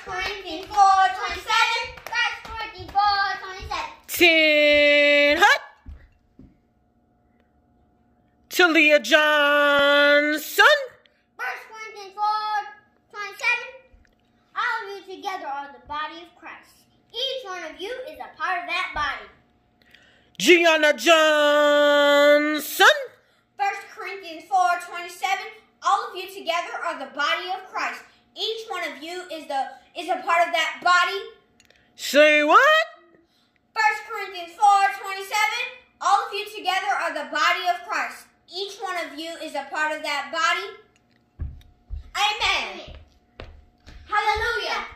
Corinthians 4:27. 1 Corinthians 4:27. Tin Hut. Talia Johnson. 1 Corinthians 4:27. All of you together are the body of Christ. Each one of you is a part of that body. Gianna Johnson. 1 Corinthians 4:27. All of you together are the body of Christ. Each one of you is a part of that body. Say what? 1 Corinthians 4:27. All of you together are the body of Christ. Each one of you is a part of that body. Amen. Hallelujah.